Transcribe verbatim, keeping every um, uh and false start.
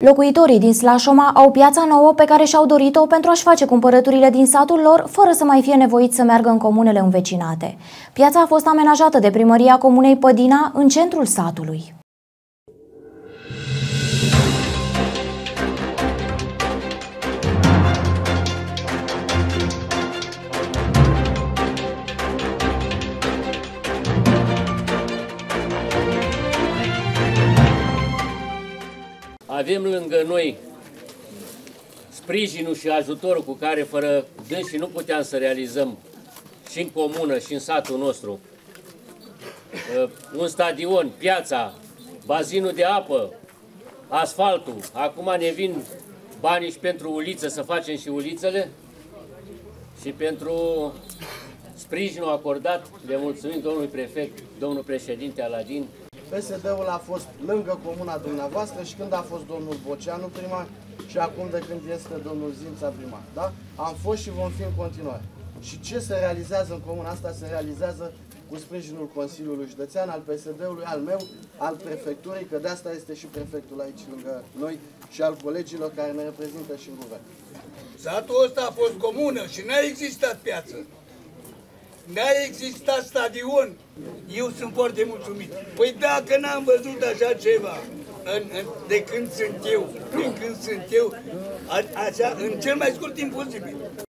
Locuitorii din Slașoma au piața nouă pe care și-au dorit-o pentru a-și face cumpărăturile din satul lor, fără să mai fie nevoiți să meargă în comunele învecinate. Piața a fost amenajată de primăria comunei Pădina în centrul satului. Avem lângă noi sprijinul și ajutorul cu care fără dânsii nu puteam să realizăm și în comună și în satul nostru. Un stadion, piața, bazinul de apă, asfaltul. Acum ne vin banii și pentru uliță, să facem și ulițele și pentru sprijinul acordat. Le mulțumim domnului prefect, domnul președinte Aladin. P S D-ul a fost lângă comuna dumneavoastră și când a fost domnul Boceanu primar și acum de când este domnul Zința primar. Da? Am fost și vom fi în continuare. Și ce se realizează în comuna asta se realizează cu sprijinul Consiliului Județean, al P S D-ului, al meu, al prefecturii, că de asta este și prefectul aici lângă noi și al colegilor care ne reprezintă și în guvern. Satul ăsta a fost comună și n-a existat piață. N-a existat stadion. Eu sunt foarte mulțumit. Păi dacă n-am văzut așa ceva în, în, de când sunt eu, de când sunt eu, a, așa, în cel mai scurt timp posibil.